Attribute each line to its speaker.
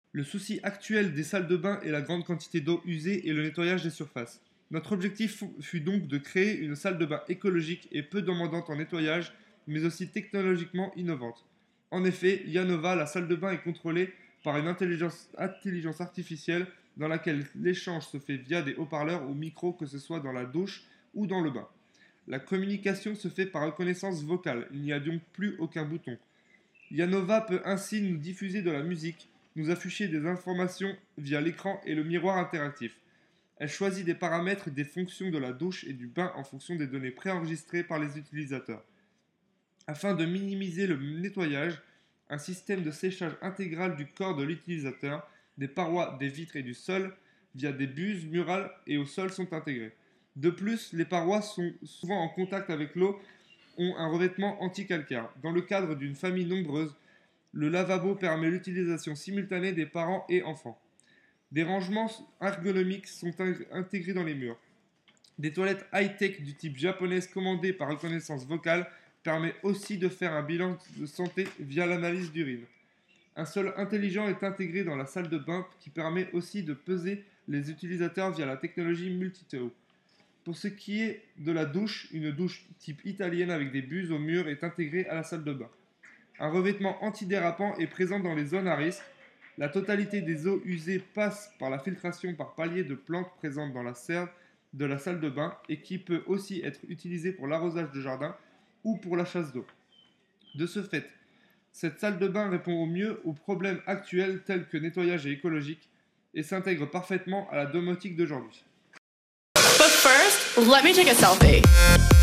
Speaker 1: Le souci actuel des salles de bain est la grande quantité d'eau usée et le nettoyage des surfaces. Notre objectif fut donc de créer une salle de bain écologique et peu demandante en nettoyage, mais aussi technologiquement innovante. En effet, Yanova, la salle de bain est contrôlée par une intelligence artificielle dans laquelle l'échange se fait via des haut-parleurs ou micros, que ce soit dans la douche ou dans le bain. La communication se fait par reconnaissance vocale, il n'y a donc plus aucun bouton. Yanova peut ainsi nous diffuser de la musique, nous afficher des informations via l'écran et le miroir interactif. Elle choisit des paramètres des fonctions de la douche et du bain en fonction des données préenregistrées par les utilisateurs. Afin de minimiser le nettoyage, un système de séchage intégral du corps de l'utilisateur, des parois, des vitres et du sol, via des buses murales et au sol sont intégrées. De plus, les parois sont souvent en contact avec l'eau, ont un revêtement anti-calcaire. Dans le cadre d'une famille nombreuse, le lavabo permet l'utilisation simultanée des parents et enfants. Des rangements ergonomiques sont intégrés dans les murs. Des toilettes high-tech du type japonaise commandées par reconnaissance vocale permet aussi de faire un bilan de santé via l'analyse d'urine. Un sol intelligent est intégré dans la salle de bain qui permet aussi de peser les utilisateurs via la technologie Multiteo. Pour ce qui est de la douche, une douche type italienne avec des buses au mur est intégrée à la salle de bain. Un revêtement antidérapant est présent dans les zones à risque. La totalité des eaux usées passe par la filtration par paliers de plantes présentes dans la serre de la salle de bain et qui peut aussi être utilisée pour l'arrosage de jardin ou pour la chasse d'eau. De ce fait, cette salle de bain répond au mieux aux problèmes actuels tels que nettoyage et écologique et s'intègre parfaitement à la domotique d'aujourd'hui.
Speaker 2: But first, let me take a selfie.